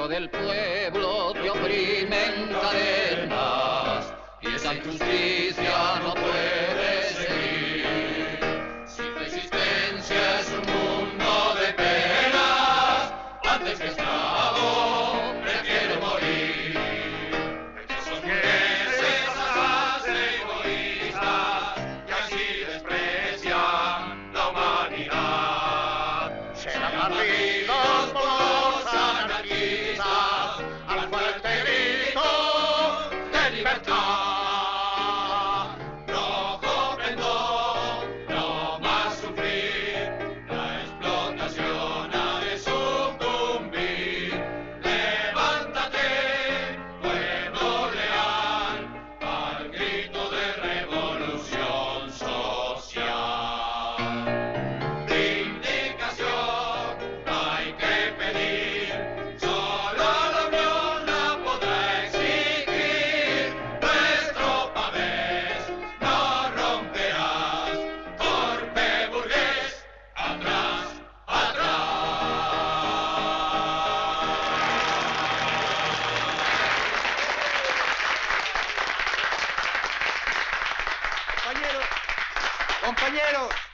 pueblo del pueblo te oprimen cadenas y esa injusticia no puede seguir. Si tu existencia es un mundo de penas, antes que esclavo prefiero morir. Esos burgueses hacen egoístas y así desprecian la humanidad. Serán abatidos por los anarquistas al fuerte grito de libertad. Rojo pendón, no más sufrir, la explotación ha de sucumbir. Levántate, pueblo leal, al grito de revolución social. Vindicación hay que pedir, solo la unión la podrá exigir. Nuestro pavés no romperás, torpe burgués, atrás, atrás. Compañeros,